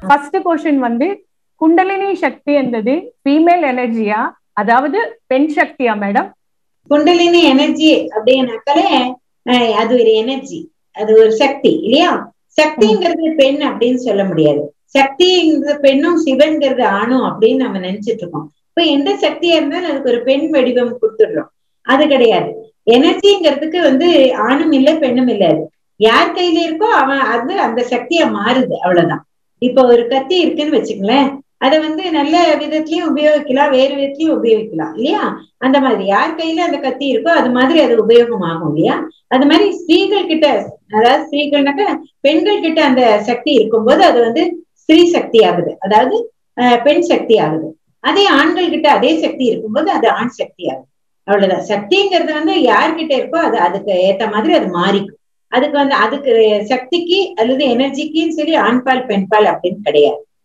First question வந்து குண்டலினி சக்தி என்பது female எனர்ஜியா அதாவது பெண் சக்தியா மேடம்? குண்டலினி எனர்ஜி அப்படின்னாக்கலே அது ஒரு எனர்ஜி, அது ஒரு சக்தி இல்லையா? சக்திங்கிறது பெண் அப்படின்னு சொல்ல முடியாது. சக்திங்கிறது பெண்ணும் சிவன்கிறது ஆணும் அப்படின்னு நம்ம நினைச்சிட்டு இருக்கோம். இப்ப எந்த சக்தியா இருந்தாலும் அதுக்கு ஒரு பெண் வடிவம் கொடுத்துடுறோம். அது கிடையாது. எனர்ஜிங்கிறதுக்கு வந்து ஆணும் இல்லை பெண்ணும் இல்லை. அது யார் கையில இருக்கோ அவன் அது அந்த சக்தியா மாறுது, அவ்வளவுதான். இப்ப ஒரு கத்தி இருக்குன்னு வச்சுக்கங்களேன், அதை வந்து நல்ல விதத்திலயும் உபயோகிக்கலாம், வேறு விதத்திலயும் உபயோகிக்கலாம் இல்லையா? அந்த மாதிரி யார் கையில அந்த கத்தி இருக்கோ அது மாதிரி அது உபயோகம் ஆகும் இல்லையா? அது மாதிரி ஸ்திரீகள் கிட்ட, அதாவது ஸ்திரீகள்னாக்க பெண்கள் கிட்ட அந்த சக்தி இருக்கும்போது அது வந்து ஸ்திரீ சக்தி ஆகுது, அதாவது பெண் சக்தி ஆகுது. அதே ஆண்கள் கிட்ட அதே சக்தி இருக்கும்போது அது ஆண் சக்தி ஆகுது, அவ்வளவுதான். சக்திங்கிறது வந்து யார்கிட்ட இருக்கோ அது அதுக்கு ஏத்த மாதிரி அது மாறிக்கும். அதுக்கு வந்து அதுக்கு சக்திக்கு அல்லது எனர்ஜிக்குன்னு சொல்லி ஆண்பால் பெண்பால் அப்படின்னு கிடையாது.